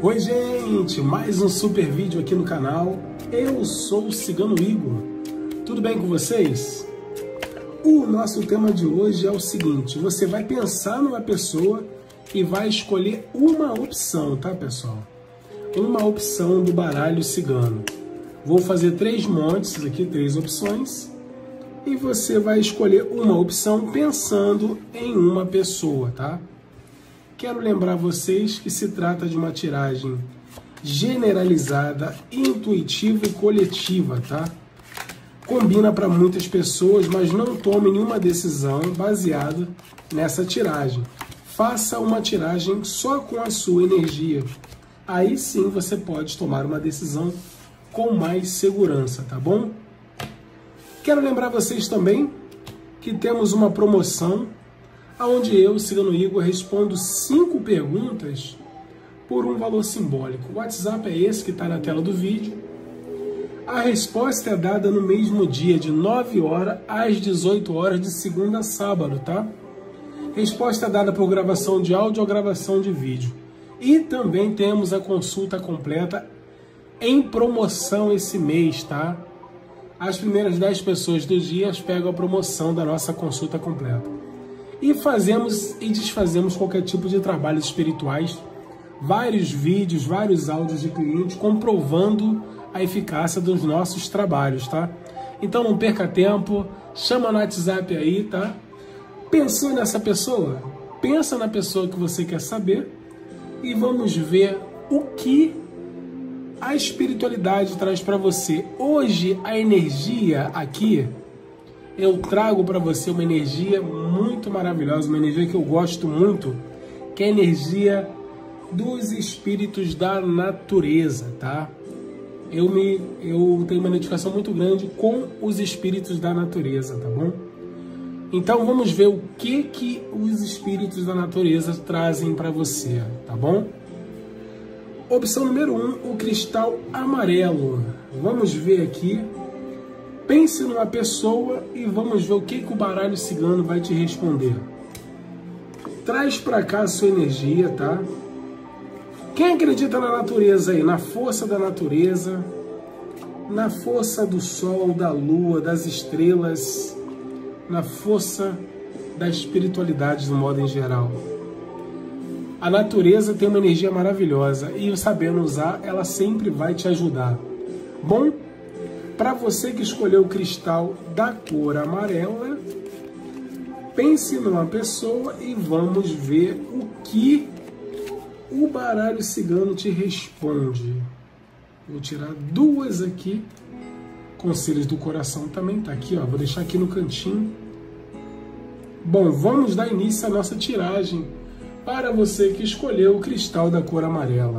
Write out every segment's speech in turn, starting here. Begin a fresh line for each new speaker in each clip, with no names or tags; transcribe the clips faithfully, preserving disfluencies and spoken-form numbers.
Oi gente, mais um super vídeo aqui no canal. Eu sou o Cigano Igor. Tudo bem com vocês? O nosso tema de hoje é o seguinte: você vai pensar numa pessoa e vai escolher uma opção, tá pessoal? Uma opção do baralho cigano. Vou fazer três montes aqui, três opções, e você vai escolher uma opção pensando em uma pessoa, tá? Quero lembrar vocês que se trata de uma tiragem generalizada, intuitiva e coletiva, tá? Combina para muitas pessoas, mas não tome nenhuma decisão baseada nessa tiragem. Faça uma tiragem só com a sua energia. Aí sim você pode tomar uma decisão com mais segurança, tá bom? Quero lembrar vocês também que temos uma promoção onde eu, Cigano Igor, respondo cinco perguntas por um valor simbólico. O WhatsApp é esse que está na tela do vídeo. A resposta é dada no mesmo dia, de nove horas às dezoito horas, de segunda a sábado, tá? Resposta dada por gravação de áudio ou gravação de vídeo. E também temos a consulta completa em promoção esse mês, tá? As primeiras dez pessoas do dia pegam a promoção da nossa consulta completa. E fazemos e desfazemos qualquer tipo de trabalhos espirituais, vários vídeos, vários áudios de clientes comprovando a eficácia dos nossos trabalhos, tá? Então não perca tempo, chama no WhatsApp aí, tá? Pensou nessa pessoa? Pensa na pessoa que você quer saber e vamos ver o que a espiritualidade traz para você. Hoje a energia aqui, eu trago para você uma energia muito maravilhosa, uma energia que eu gosto muito, que é a energia dos espíritos da natureza, tá? Eu, me, eu tenho uma identificação muito grande com os espíritos da natureza, tá bom? Então vamos ver o que, que os espíritos da natureza trazem para você, tá bom? Opção número um, o cristal amarelo. Vamos ver aqui. Pense numa pessoa e vamos ver o que, que o baralho cigano vai te responder. Traz para cá a sua energia, tá? Quem acredita na natureza aí? Na força da natureza, na força do sol, da lua, das estrelas, na força da espiritualidade do modo em geral. A natureza tem uma energia maravilhosa e sabendo usar, ela sempre vai te ajudar. Bom, para você que escolheu o cristal da cor amarela, pense numa pessoa e vamos ver o que o baralho cigano te responde. Vou tirar duas aqui. Conselhos do coração também tá aqui, ó. Vou deixar aqui no cantinho. Bom, vamos dar início à nossa tiragem para você que escolheu o cristal da cor amarela.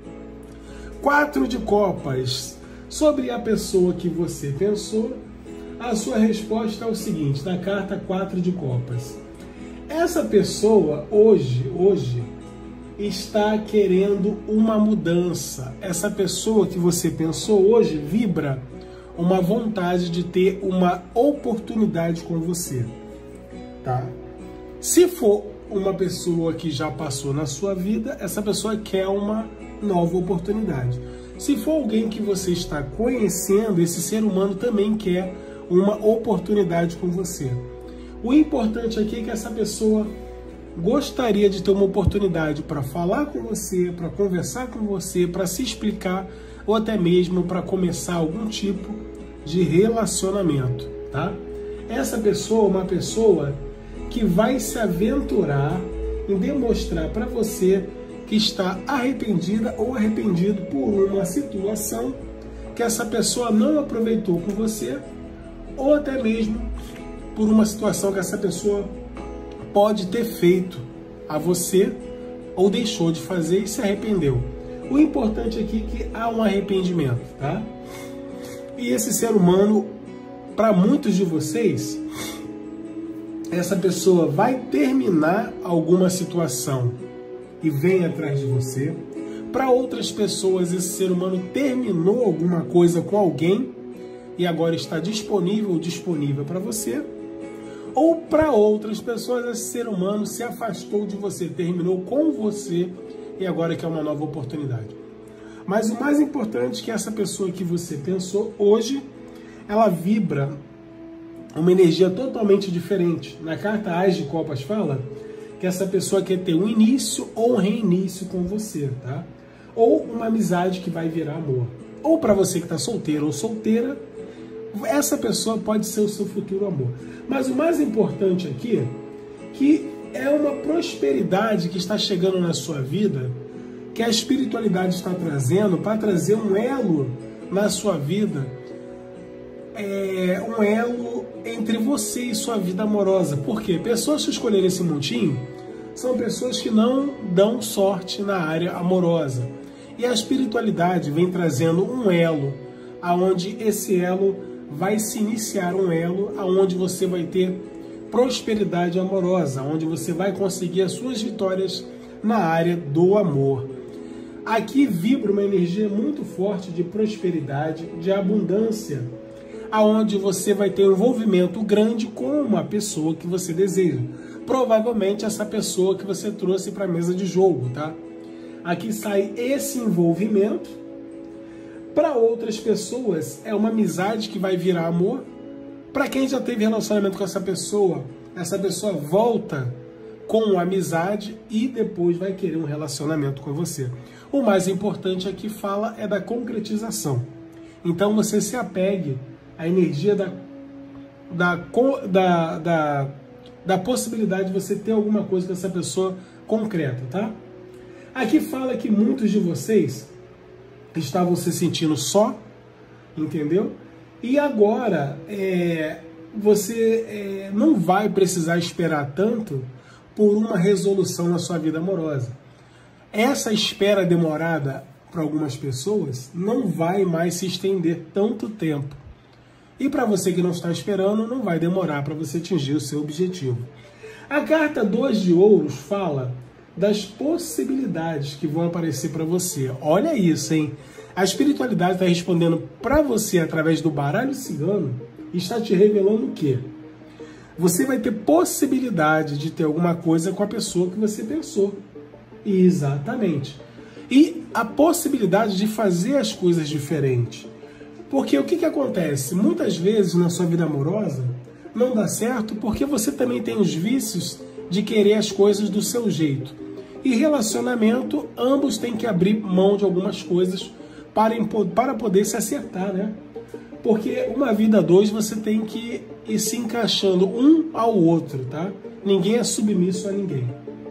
Quatro de copas. Sobre a pessoa que você pensou, a sua resposta é o seguinte, da carta quatro de copas. Essa pessoa hoje, hoje, está querendo uma mudança. Essa pessoa que você pensou hoje vibra uma vontade de ter uma oportunidade com você, tá? Se for uma pessoa que já passou na sua vida, essa pessoa quer uma nova oportunidade. Se for alguém que você está conhecendo, esse ser humano também quer uma oportunidade com você. O importante aqui é que essa pessoa gostaria de ter uma oportunidade para falar com você, para conversar com você, para se explicar ou até mesmo para começar algum tipo de relacionamento, tá? Essa pessoa é uma pessoa que vai se aventurar em demonstrar para você que está arrependida ou arrependido por uma situação que essa pessoa não aproveitou com você, ou até mesmo por uma situação que essa pessoa pode ter feito a você ou deixou de fazer e se arrependeu. O importante aqui é que há um arrependimento, tá? E esse ser humano, para muitos de vocês, essa pessoa vai terminar alguma situação e vem atrás de você. Para outras pessoas, esse ser humano terminou alguma coisa com alguém e agora está disponível ou disponível para você. Ou para outras pessoas, esse ser humano se afastou de você, terminou com você e agora quer uma nova oportunidade. Mas o mais importante é que essa pessoa que você pensou hoje, ela vibra uma energia totalmente diferente. Na carta Ás de Copas fala que essa pessoa quer ter um início ou um reinício com você, tá? Ou uma amizade que vai virar amor. Ou para você que está solteiro ou solteira, essa pessoa pode ser o seu futuro amor. Mas o mais importante aqui é que é uma prosperidade que está chegando na sua vida, que a espiritualidade está trazendo para trazer um elo na sua vida, é, um elo entre você e sua vida amorosa. Por quê? Pessoas que escolheram esse montinho são pessoas que não dão sorte na área amorosa. E a espiritualidade vem trazendo um elo, aonde esse elo vai se iniciar, um elo aonde você vai ter prosperidade amorosa, onde você vai conseguir as suas vitórias na área do amor. Aqui vibra uma energia muito forte de prosperidade, de abundância, aonde você vai ter um envolvimento grande com uma pessoa que você deseja. Provavelmente essa pessoa que você trouxe para a mesa de jogo, tá? Aqui sai esse envolvimento. Para outras pessoas é uma amizade que vai virar amor. Para quem já teve relacionamento com essa pessoa, essa pessoa volta com amizade e depois vai querer um relacionamento com você. O mais importante aqui fala é da concretização. Então você se apegue à energia da, da, da, da, da possibilidade de você ter alguma coisa com essa pessoa concreta, tá? Aqui fala que muitos de vocês estavam se sentindo só, entendeu? E agora é, você é, não vai precisar esperar tanto por uma resolução na sua vida amorosa. Essa espera demorada para algumas pessoas não vai mais se estender tanto tempo. E para você que não está esperando, não vai demorar para você atingir o seu objetivo. A carta dois de ouros fala das possibilidades que vão aparecer para você. Olha isso, hein? A espiritualidade está respondendo para você através do baralho cigano e está te revelando o quê? Você vai ter possibilidade de ter alguma coisa com a pessoa que você pensou. Exatamente. E a possibilidade de fazer as coisas diferentes. Porque o que, que acontece? Muitas vezes na sua vida amorosa não dá certo porque você também tem os vícios de querer as coisas do seu jeito. E relacionamento, ambos têm que abrir mão de algumas coisas para, para poder se acertar, né? Porque uma vida a dois você tem que ir se encaixando um ao outro, tá? Ninguém é submisso a ninguém.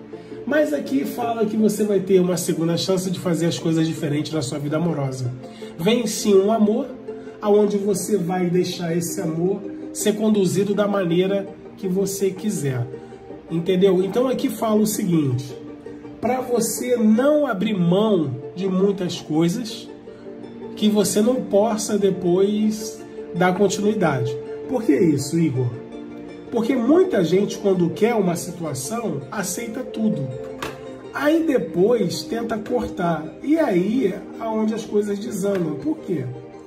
Mas aqui fala que você vai ter uma segunda chance de fazer as coisas diferentes na sua vida amorosa. Vem sim um amor, aonde você vai deixar esse amor ser conduzido da maneira que você quiser. Entendeu? Então aqui fala o seguinte: para você não abrir mão de muitas coisas, que você não possa depois dar continuidade. Por que isso, Igor? Porque muita gente, quando quer uma situação, aceita tudo. Aí depois tenta cortar. E aí é onde as coisas desandam. Por quê?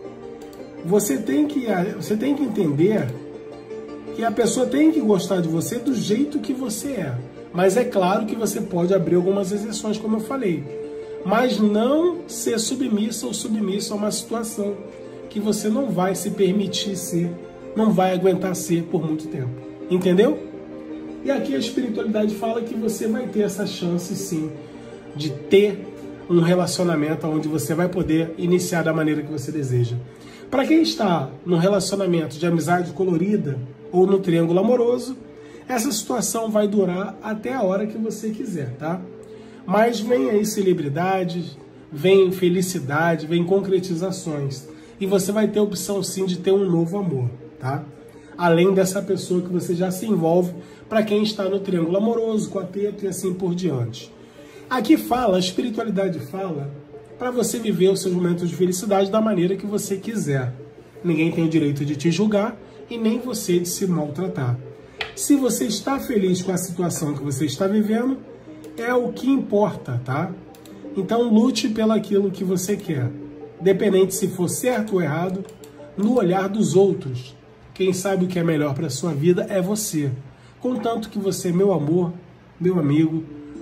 Você tem que, você tem que entender que a pessoa tem que gostar de você do jeito que você é. Mas é claro que você pode abrir algumas exceções, como eu falei. Mas não ser submissa ou submisso a uma situação que você não vai se permitir ser, não vai aguentar ser por muito tempo. Entendeu? E aqui a espiritualidade fala que você vai ter essa chance, sim, de ter um relacionamento onde você vai poder iniciar da maneira que você deseja. Para quem está no relacionamento de amizade colorida ou no triângulo amoroso, essa situação vai durar até a hora que você quiser, tá? Mas vem aí celebridades, vem felicidade, vem concretizações. E você vai ter a opção, sim, de ter um novo amor, tá? Além dessa pessoa que você já se envolve, para quem está no triângulo amoroso, quarteto e assim por diante. Aqui fala, a espiritualidade fala, para você viver os seus momentos de felicidade da maneira que você quiser. Ninguém tem o direito de te julgar e nem você de se maltratar. Se você está feliz com a situação que você está vivendo, é o que importa, tá? Então lute pelo aquilo que você quer, independente se for certo ou errado, no olhar dos outros. Quem sabe o que é melhor para a sua vida é você. Contanto que você, meu amor, meu amigo,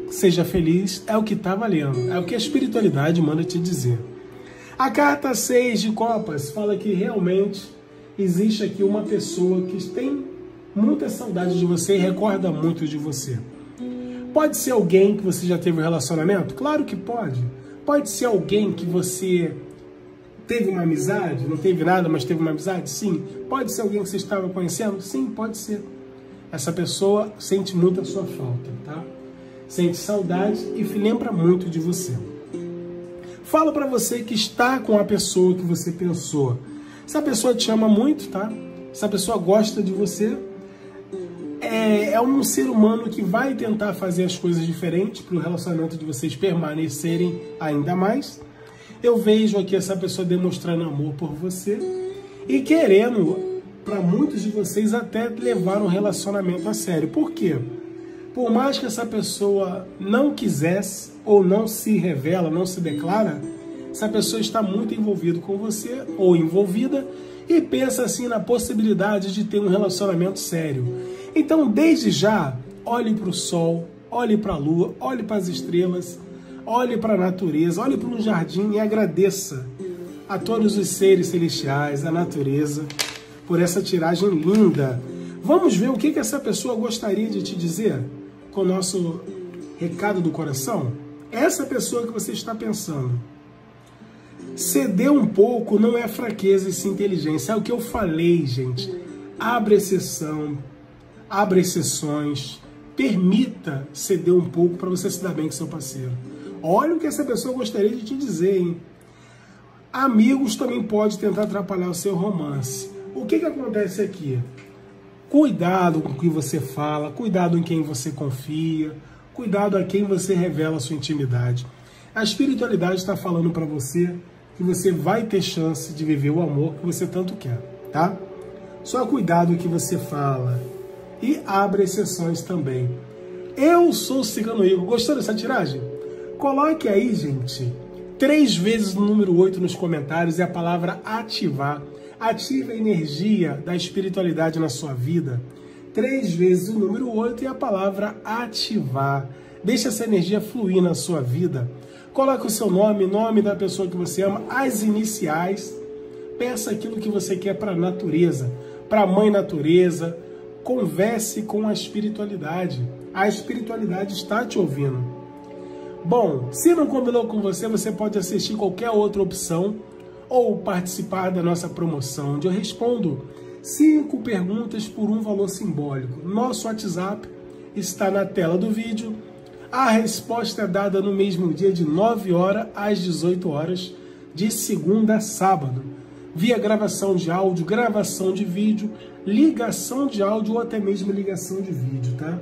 seja feliz, é o que está valendo, é o que a espiritualidade manda te dizer. A carta seis de copas fala que realmente existe aqui uma pessoa que tem muita saudade de você e recorda muito de você. Pode ser alguém que você já teve um relacionamento? Claro que pode. Pode ser alguém que você teve uma amizade, não teve nada, mas teve uma amizade? Sim. Pode ser alguém que você estava conhecendo? Sim, pode ser. Essa pessoa sente muito a sua falta, tá? Sente saudade e lembra muito de você. Fala para você que está com a pessoa que você pensou. Essa pessoa te ama muito, tá? Essa pessoa gosta de você. É, é um ser humano que vai tentar fazer as coisas diferentes para o relacionamento de vocês permanecerem ainda mais. Eu vejo aqui essa pessoa demonstrando amor por você e querendo, para muitos de vocês, até levar um relacionamento a sério. Por quê? Por mais que essa pessoa não quisesse ou não se revela, não se declara, essa pessoa está muito envolvida com você ou envolvida e pensa assim na possibilidade de ter um relacionamento sério. Então, desde já, olhe para o sol, olhe para a lua, olhe para as estrelas, olhe para a natureza, olhe para um jardim e agradeça a todos os seres celestiais, a natureza, por essa tiragem linda. Vamos ver o que, que essa pessoa gostaria de te dizer com o nosso recado do coração? Essa pessoa que você está pensando. Ceder um pouco não é fraqueza e sim inteligência. É o que eu falei, gente. Abra exceção, abra exceções, permita ceder um pouco para você se dar bem com seu parceiro. Olha o que essa pessoa gostaria de te dizer, hein? Amigos também podem tentar atrapalhar o seu romance. O que, que acontece aqui? Cuidado com o que você fala, cuidado em quem você confia, cuidado a quem você revela a sua intimidade. A espiritualidade está falando para você que você vai ter chance de viver o amor que você tanto quer, tá? Só cuidado com o que você fala e abra exceções também. Eu sou o Cigano Igor. Gostou dessa tiragem? Coloque aí, gente, três vezes o número oito nos comentários e a palavra ativar. Ative a energia da espiritualidade na sua vida. Três vezes o número oito e a palavra ativar. Deixe essa energia fluir na sua vida. Coloque o seu nome, nome da pessoa que você ama, as iniciais. Peça aquilo que você quer para a natureza, para a mãe natureza. Converse com a espiritualidade. A espiritualidade está te ouvindo. Bom, se não combinou com você, você pode assistir qualquer outra opção ou participar da nossa promoção, onde eu respondo cinco perguntas por um valor simbólico. Nosso WhatsApp está na tela do vídeo. A resposta é dada no mesmo dia de nove horas às dezoito horas, de segunda a sábado, via gravação de áudio, gravação de vídeo, ligação de áudio ou até mesmo ligação de vídeo, tá?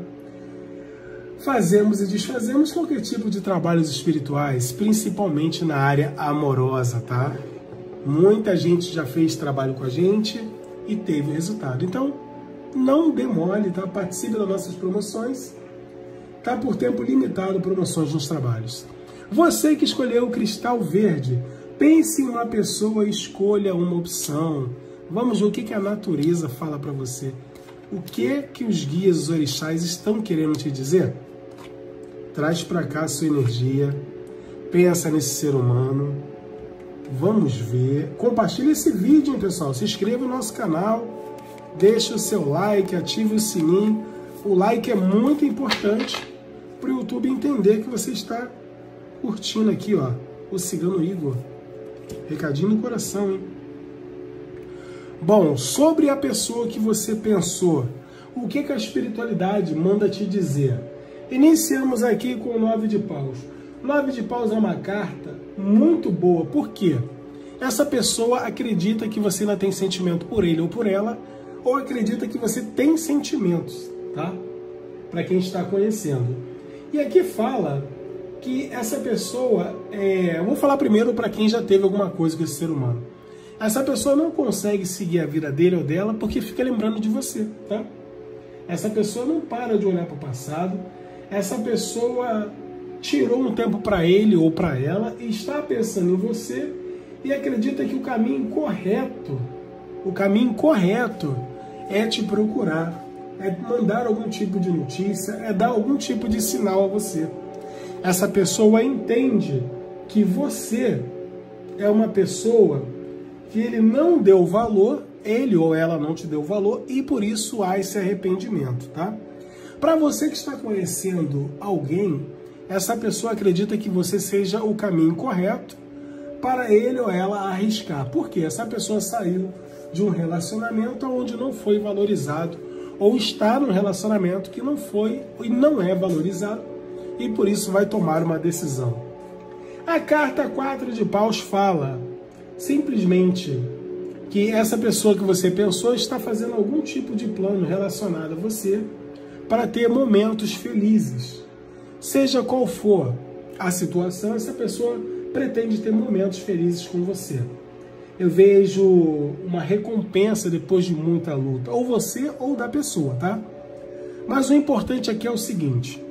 Fazemos e desfazemos qualquer tipo de trabalhos espirituais, principalmente na área amorosa, tá? Muita gente já fez trabalho com a gente e teve resultado. Então, não demore, tá? Participe das nossas promoções. Tá por tempo limitado promoções nos trabalhos. Você que escolheu o cristal verde, pense em uma pessoa e escolha uma opção. Vamos ver o que, que a natureza fala para você. O que que os guias, os orixás estão querendo te dizer? Traz para cá a sua energia. Pensa nesse ser humano. Vamos ver. Compartilhe esse vídeo, hein, pessoal. Se inscreva no nosso canal. Deixe o seu like, ative o sininho. O like é muito importante para o YouTube entender que você está curtindo aqui, ó, o Cigano Igor. Recadinho no coração, hein? Bom, sobre a pessoa que você pensou, o que, que a espiritualidade manda te dizer? Iniciamos aqui com o nove de paus. nove de paus é uma carta muito boa. Por quê? Essa pessoa acredita que você ainda tem sentimento por ele ou por ela, ou acredita que você tem sentimentos, tá? Para quem está conhecendo. E aqui fala que essa pessoa, é... eu vou falar primeiro para quem já teve alguma coisa com esse ser humano. Essa pessoa não consegue seguir a vida dele ou dela porque fica lembrando de você, tá? Essa pessoa não para de olhar para o passado. Essa pessoa tirou um tempo para ele ou para ela e está pensando em você e acredita que o caminho correto, o caminho correto é te procurar, é mandar algum tipo de notícia, é dar algum tipo de sinal a você. essa pessoa entende que você é uma pessoa que ele não deu valor, ele ou ela não te deu valor, e por isso há esse arrependimento, tá? Para você que está conhecendo alguém, essa pessoa acredita que você seja o caminho correto para ele ou ela arriscar. Porque essa pessoa saiu de um relacionamento onde não foi valorizado, ou está num relacionamento que não foi e não é valorizado, e por isso vai tomar uma decisão. A carta quatro de paus fala simplesmente que essa pessoa que você pensou está fazendo algum tipo de plano relacionado a você para ter momentos felizes. Seja qual for a situação, essa pessoa pretende ter momentos felizes com você. Eu vejo uma recompensa depois de muita luta, ou você ou da pessoa, tá? Mas o importante aqui é o seguinte: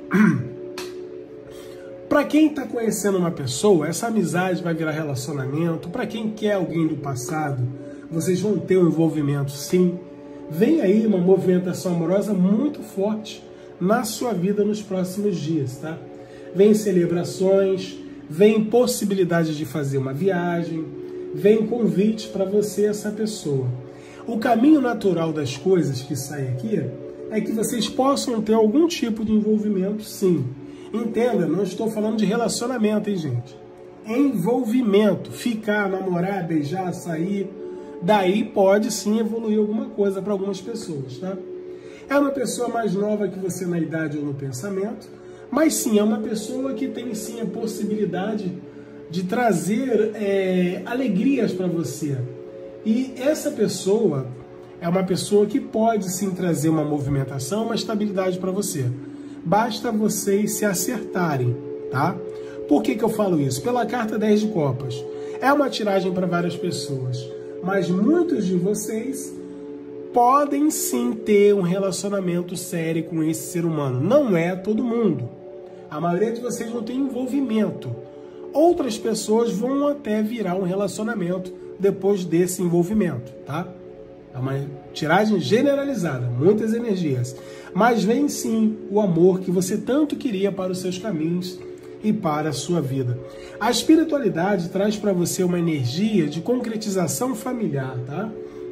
para quem está conhecendo uma pessoa, essa amizade vai virar relacionamento. Para quem quer alguém do passado, vocês vão ter um envolvimento, sim. Vem aí uma movimentação amorosa muito forte na sua vida nos próximos dias, tá? Vem celebrações, vem possibilidade de fazer uma viagem, vem convite para você, essa pessoa. O caminho natural das coisas que sai aqui é que vocês possam ter algum tipo de envolvimento, sim. Entenda, não estou falando de relacionamento, hein, gente? Envolvimento, ficar, namorar, beijar, sair, daí pode sim evoluir alguma coisa para algumas pessoas, tá? É uma pessoa mais nova que você na idade ou no pensamento, mas sim, é uma pessoa que tem sim a possibilidade de trazer é, alegrias para você. E essa pessoa é uma pessoa que pode sim trazer uma movimentação, uma estabilidade para você. Basta vocês se acertarem, tá? Por que que eu falo isso? Pela carta dez de copas. É uma tiragem para várias pessoas, mas muitos de vocês podem sim ter um relacionamento sério com esse ser humano. Não é todo mundo. A maioria de vocês não tem envolvimento. Outras pessoas vão até virar um relacionamento depois desse envolvimento, tá? É uma tiragem generalizada, muitas energias. Mas vem sim o amor que você tanto queria para os seus caminhos e para a sua vida. A espiritualidade traz para você uma energia de concretização familiar, tá?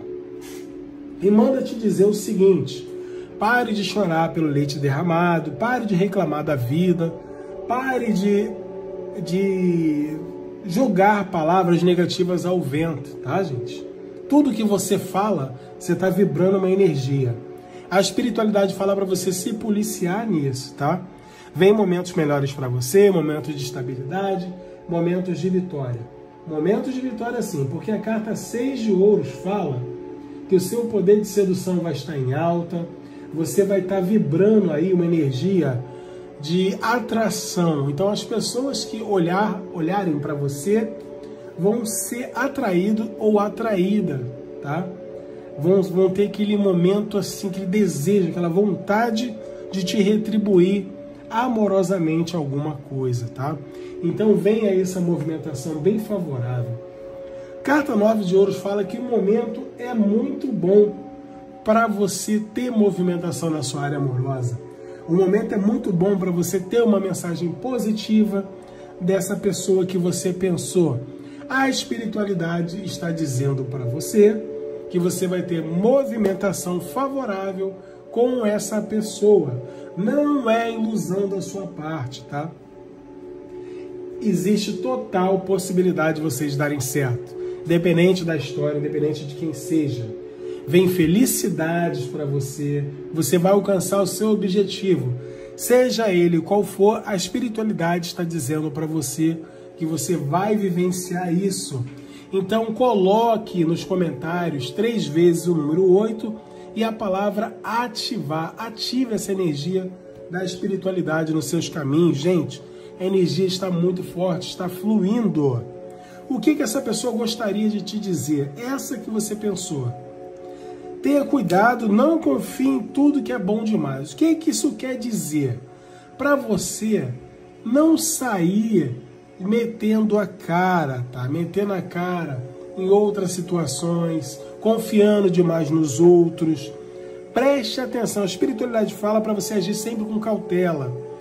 E manda te dizer o seguinte: pare de chorar pelo leite derramado, pare de reclamar da vida, pare de, de jogar palavras negativas ao vento, tá, gente? Tudo que você fala, você está vibrando uma energia. A espiritualidade fala para você se policiar nisso, tá? Vem momentos melhores para você, momentos de estabilidade, momentos de vitória. Momentos de vitória sim, porque a carta seis de ouros fala que o seu poder de sedução vai estar em alta, você vai estar vibrando aí uma energia de atração. Então as pessoas que olhar, olharem para você vão ser atraídos ou atraída, tá? Vão, vão ter aquele momento assim, aquele desejo, aquela vontade de te retribuir amorosamente alguma coisa, tá? Então vem aí essa movimentação bem favorável. Carta nove de ouros fala que o momento é muito bom para você ter movimentação na sua área amorosa. O momento é muito bom para você ter uma mensagem positiva dessa pessoa que você pensou. A espiritualidade está dizendo para você que você vai ter movimentação favorável com essa pessoa. Não é ilusão da sua parte, tá? Existe total possibilidade de vocês darem certo. Independente da história, independente de quem seja. Vem felicidades para você, você vai alcançar o seu objetivo. Seja ele qual for, a espiritualidade está dizendo para você que você vai vivenciar isso. Então coloque nos comentários três vezes o número oito e a palavra ativar. Ative essa energia da espiritualidade nos seus caminhos. Gente, a energia está muito forte, está fluindo. O que que essa pessoa gostaria de te dizer? Essa que você pensou. Tenha cuidado, não confie em tudo que é bom demais. O que que isso quer dizer? Para você não sair metendo a cara, tá? Metendo a cara em outras situações, confiando demais nos outros. Preste atenção, a espiritualidade fala para você agir sempre com cautela.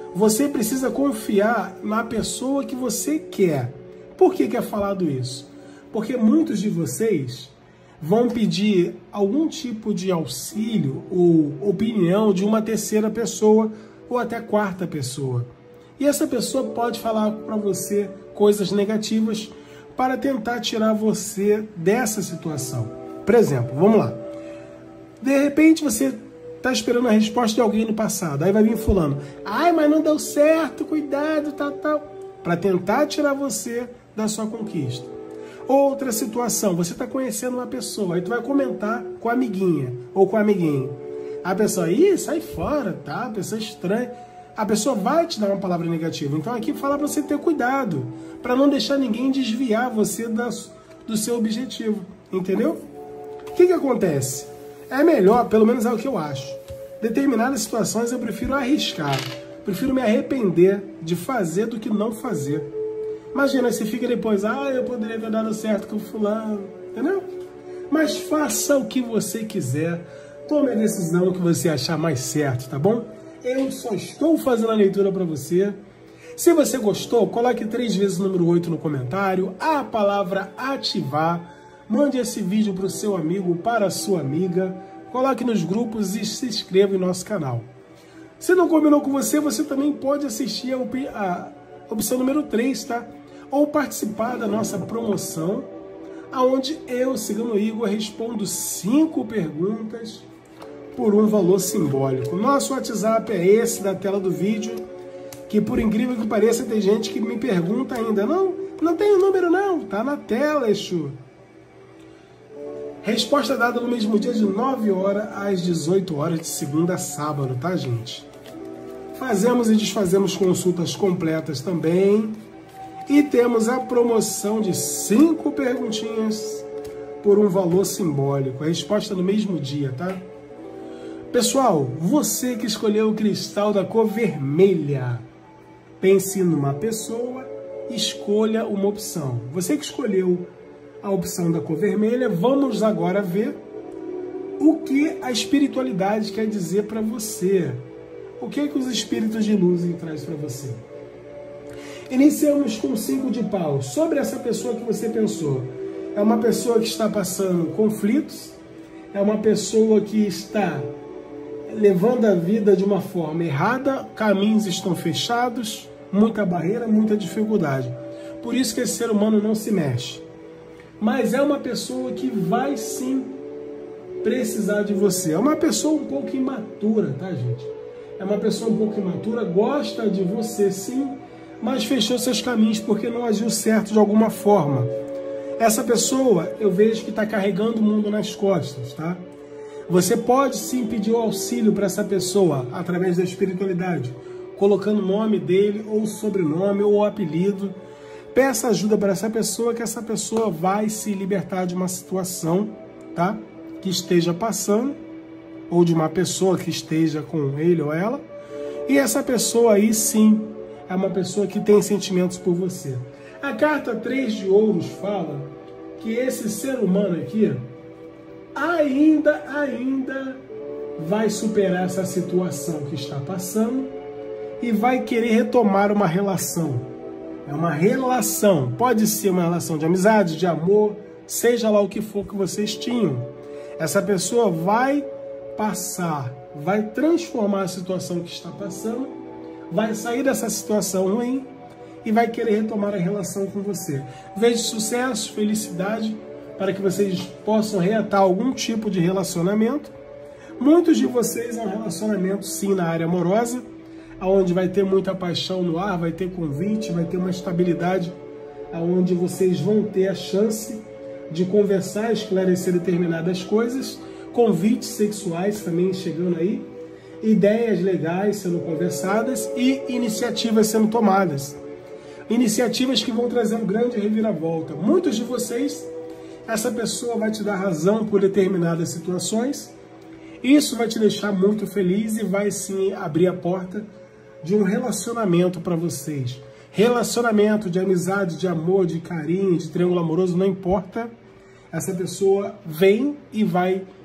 Você precisa confiar na pessoa que você quer. Por que que é falado isso? Porque muitos de vocês vão pedir algum tipo de auxílio ou opinião de uma terceira pessoa ou até quarta pessoa. E essa pessoa pode falar para você coisas negativas para tentar tirar você dessa situação. Por exemplo, vamos lá. De repente você está esperando a resposta de alguém no passado. Aí vai vir fulano. Ai, mas não deu certo, cuidado, tal, tal. Para tentar tirar você da sua conquista. Outra situação, você está conhecendo uma pessoa, aí tu vai comentar com a amiguinha ou com o amiguinho. A pessoa, ih, sai fora, tá? A pessoa estranha. A pessoa vai te dar uma palavra negativa. Então aqui fala para você ter cuidado, para não deixar ninguém desviar você da, do seu objetivo. Entendeu? O que que acontece? É melhor, pelo menos é o que eu acho. Determinadas situações eu prefiro arriscar, prefiro me arrepender de fazer do que não fazer. Imagina, você fica depois, ah, eu poderia ter dado certo com o fulano, entendeu? Mas faça o que você quiser, tome a decisão que você achar mais certo, tá bom? Eu só estou fazendo a leitura para você. Se você gostou, coloque três vezes o número oito no comentário, a palavra ativar, mande esse vídeo para o seu amigo, para a sua amiga, coloque nos grupos e se inscreva em nosso canal. Se não combinou com você, você também pode assistir a opção número três, tá? Ou participar da nossa promoção, onde eu, Cigano Igor, respondo cinco perguntas por um valor simbólico. Nosso WhatsApp é esse da tela do vídeo, que por incrível que pareça, tem gente que me pergunta ainda, não, não tem o número não, tá na tela, Exu. Resposta dada no mesmo dia de nove horas às dezoito horas, de segunda a sábado, tá, gente? Fazemos e desfazemos consultas completas também. E temos a promoção de cinco perguntinhas por um valor simbólico. A resposta no mesmo dia, tá? Pessoal, você que escolheu o cristal da cor vermelha, pense numa pessoa, escolha uma opção. Você que escolheu a opção da cor vermelha, vamos agora ver o que a espiritualidade quer dizer para você. O que é que os espíritos de luz trazem para você? Iniciamos com cinco de paus. Sobre essa pessoa que você pensou, é uma pessoa que está passando conflitos, é uma pessoa que está levando a vida de uma forma errada, caminhos estão fechados, muita barreira, muita dificuldade. Por isso que esse ser humano não se mexe. Mas é uma pessoa que vai sim precisar de você. É uma pessoa um pouco imatura, tá, gente? É uma pessoa um pouco imatura, gosta de você sim, mas fechou seus caminhos porque não agiu certo de alguma forma. Essa pessoa, eu vejo que está carregando o mundo nas costas, tá? Você pode sim pedir o auxílio para essa pessoa através da espiritualidade, colocando o nome dele, ou sobrenome, ou apelido. Peça ajuda para essa pessoa, que essa pessoa vai se libertar de uma situação, tá? Que esteja passando, ou de uma pessoa que esteja com ele ou ela. E essa pessoa aí sim é uma pessoa que tem sentimentos por você. A carta três de ouros fala que esse ser humano aqui ainda, ainda vai superar essa situação que está passando e vai querer retomar uma relação. É uma relação, pode ser uma relação de amizade, de amor, seja lá o que for que vocês tinham. Essa pessoa vai passar, vai transformar a situação que está passando, vai sair dessa situação ruim e vai querer retomar a relação com você. Vejo sucesso, felicidade, para que vocês possam reatar algum tipo de relacionamento. Muitos de vocês é um relacionamento sim na área amorosa, onde vai ter muita paixão no ar, vai ter convite, vai ter uma estabilidade, onde vocês vão ter a chance de conversar, esclarecer determinadas coisas, convites sexuais também chegando aí, ideias legais sendo conversadas e iniciativas sendo tomadas. Iniciativas que vão trazer um grande reviravolta. Muitos de vocês, essa pessoa vai te dar razão por determinadas situações. Isso vai te deixar muito feliz e vai sim abrir a porta de um relacionamento para vocês. Relacionamento de amizade, de amor, de carinho, de triângulo amoroso, não importa. Essa pessoa vem e vai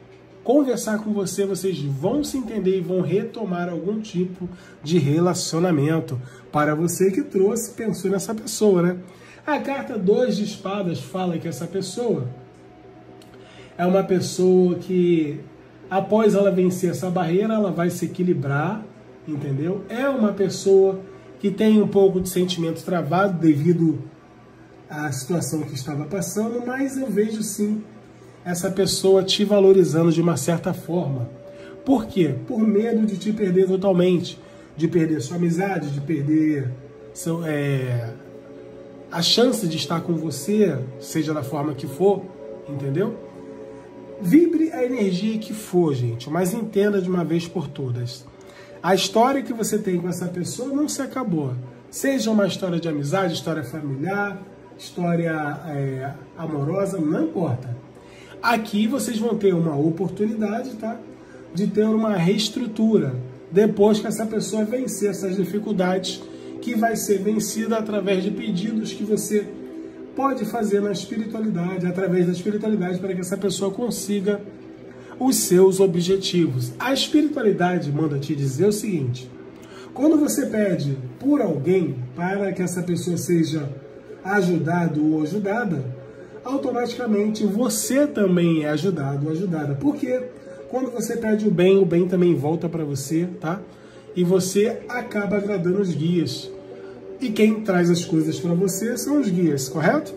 conversar com você, vocês vão se entender e vão retomar algum tipo de relacionamento. Para você que trouxe, pensou nessa pessoa, né? A carta dois de espadas fala que essa pessoa é uma pessoa que, após ela vencer essa barreira, ela vai se equilibrar, entendeu? É uma pessoa que tem um pouco de sentimento travado devido à situação que estava passando, mas eu vejo sim essa pessoa te valorizando de uma certa forma. Por quê? Por medo de te perder totalmente, de perder sua amizade, de perder seu, é, a chance de estar com você, seja da forma que for, entendeu? Vibre a energia que for, gente, mas entenda de uma vez por todas. A história que você tem com essa pessoa não se acabou. Seja uma história de amizade, história familiar, história é, amorosa, não importa. Aqui vocês vão ter uma oportunidade, tá, de ter uma reestrutura depois que essa pessoa vencer essas dificuldades, que vai ser vencida através de pedidos que você pode fazer na espiritualidade, através da espiritualidade, para que essa pessoa consiga os seus objetivos. A espiritualidade manda te dizer o seguinte: quando você pede por alguém para que essa pessoa seja ajudado ou ajudada, automaticamente você também é ajudado ou ajudada. Porque quando você pede o bem, o bem também volta para você, tá? E você acaba agradando os guias. E quem traz as coisas para você são os guias, correto?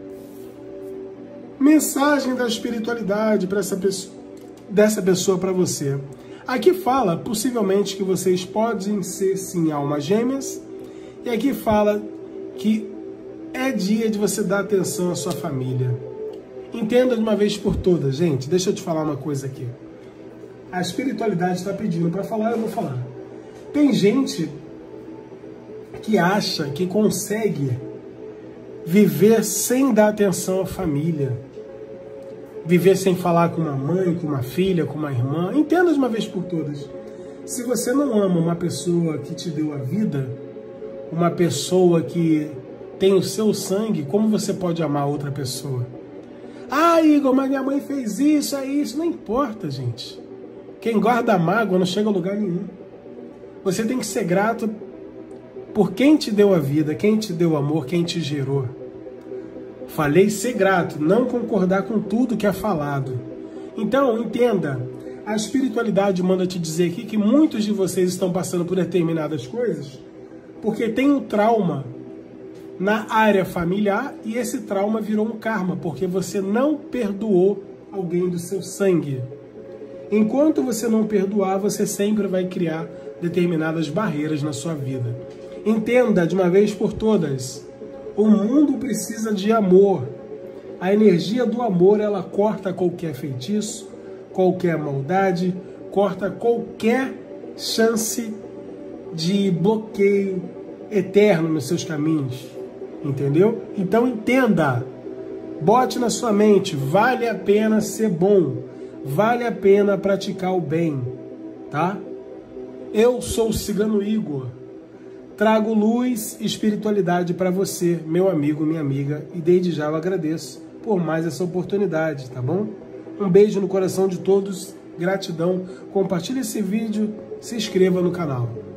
Mensagem da espiritualidade para essa pessoa, dessa pessoa para você. Aqui fala, possivelmente, que vocês podem ser, sim, almas gêmeas. E aqui fala que é dia de você dar atenção à sua família. Entenda de uma vez por todas, gente. Deixa eu te falar uma coisa aqui. A espiritualidade está pedindo para falar, eu vou falar. Tem gente que acha que consegue viver sem dar atenção à família. Viver sem falar com uma mãe, com uma filha, com uma irmã. Entenda de uma vez por todas. Se você não ama uma pessoa que te deu a vida, uma pessoa que tem o seu sangue, como você pode amar outra pessoa? Ah, Igor, mas minha mãe fez isso, é isso. Não importa, gente. Quem guarda a mágoa não chega a lugar nenhum. Você tem que ser grato por quem te deu a vida, quem te deu o amor, quem te gerou. Falei ser grato, não concordar com tudo que é falado. Então, entenda, a espiritualidade manda te dizer aqui que muitos de vocês estão passando por determinadas coisas porque tem um trauma na área familiar e esse trauma virou um karma, porque você não perdoou alguém do seu sangue. Enquanto você não perdoar, você sempre vai criar determinadas barreiras na sua vida. Entenda de uma vez por todas, o mundo precisa de amor. A energia do amor, ela corta qualquer feitiço, qualquer maldade, corta qualquer chance de bloqueio eterno nos seus caminhos. Entendeu? Então entenda, bote na sua mente, vale a pena ser bom, vale a pena praticar o bem, tá? Eu sou o Cigano Igor, trago luz e espiritualidade para você, meu amigo, minha amiga, e desde já eu agradeço por mais essa oportunidade, tá bom? Um beijo no coração de todos, gratidão, compartilhe esse vídeo, se inscreva no canal.